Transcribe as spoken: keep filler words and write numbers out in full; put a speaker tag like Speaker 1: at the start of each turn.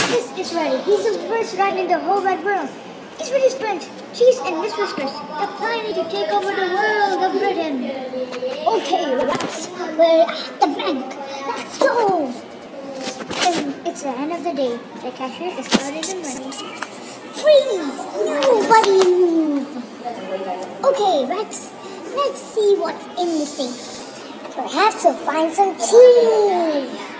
Speaker 1: This is ready. He's the worst rat in the whole wide world. He's with his friends, Cheese and Miss Whiskers. They're planning to take over the world of Britain. Okay, rats, we're at the bank. Let's go. And it's the end of the day. The cashier is counting the money. Freeze! Nobody move. Okay, Rex, let's see what's in the safe. Perhaps we'll find some keys.